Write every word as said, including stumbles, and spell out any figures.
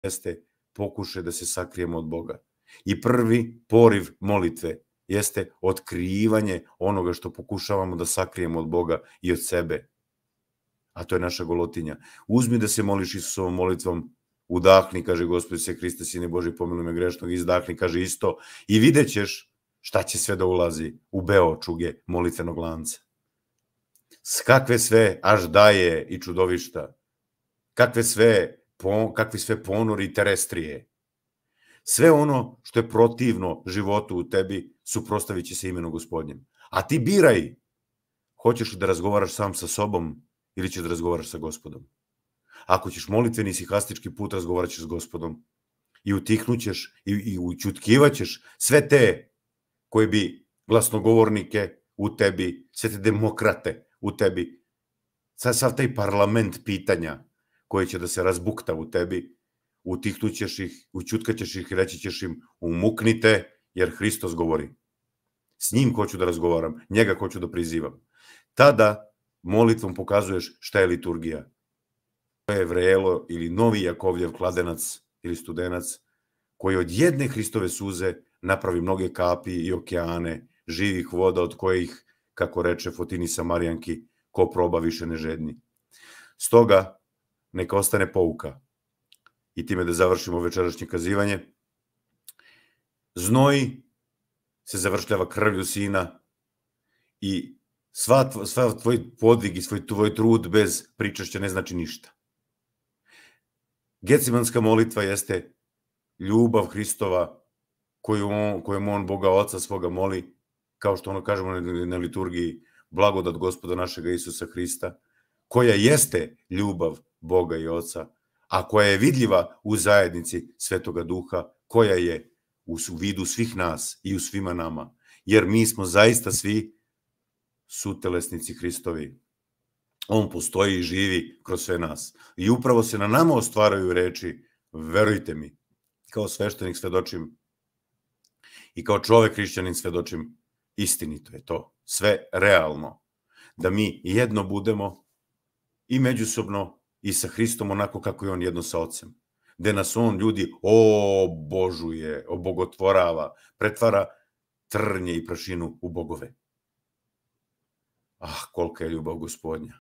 jeste pokušaj da se sakrijemo od Boga. I prvi poriv molitve jeste otkrivanje onoga što pokušavamo da sakrijemo od Boga i od sebe. A to je naša golotinja. Uzmi da se moliš Isusovom molitvom, udahni, kaže Gospod se Hriste, Sine Boži, pomiluj me grešnog, izdahni, kaže isto, i vidjet ćeš šta će sve da ulazi u beočuge molitvenog lanca. S kakve sve aždaje i čudovišta, kakve sve, kakvi sve ponori i terestrije. Sve ono što je protivno životu u tebi, suprotstavit će se imenu Gospodnjem. A ti biraj, hoćeš li da razgovaraš sam sa sobom ili ćeš da razgovaraš sa Gospodom. Ako ćeš molitveni sihastički put, razgovarat ćeš s Gospodom i utihnućeš i, i učutkivaćeš sve te koji bi glasnogovornike u tebi, sve te demokrate u tebi, sav taj parlament pitanja koje će da se razbukta u tebi, utihnućeš ih, učutkaćeš ih i reći ćeš im umuknite, jer Hristos govori. S njim hoću da razgovaram, njega hoću da prizivam. Tada molitvom pokazuješ šta je liturgija. To je vrelo ili novi Jakovljev kladenac ili studenac koji od jedne Hristove suze napravi mnoge kapi i okeane živih voda od kojih, kako reče Fotini Samarijanki, ko proba više ne žedni. Stoga, neka ostane pouka. I time da završimo večerašnje kazivanje. Znoj se završljava krvlju Sina i sva tvoj podvig i svoj tvoj trud bez pričašća ne znači ništa. Gecimanska molitva jeste ljubav Hristova kojom on Boga Oca svoga moli, kao što ono kažemo na liturgiji, blagodat Gospoda našega Isusa Hrista, koja jeste ljubav Boga i Oca, a koja je vidljiva u zajednici Svetoga Duha, koja je u vidu svih nas i u svima nama, jer mi smo zaista svi sutelesnici Hristovi. On postoji i živi kroz sve nas. I upravo se na nama ostvaraju reči, verujte mi, kao sveštenik svedočim i kao čovek hrišćanin svedočim, istinito je to, sve realno, da mi jedno budemo i međusobno i sa Hristom onako kako je on jedno sa Ocem, gde nas on ljudi obožuje, obogotvorava, pretvara trnje i prašinu u bogove. Ah, kolika je ljubav Gospodnja.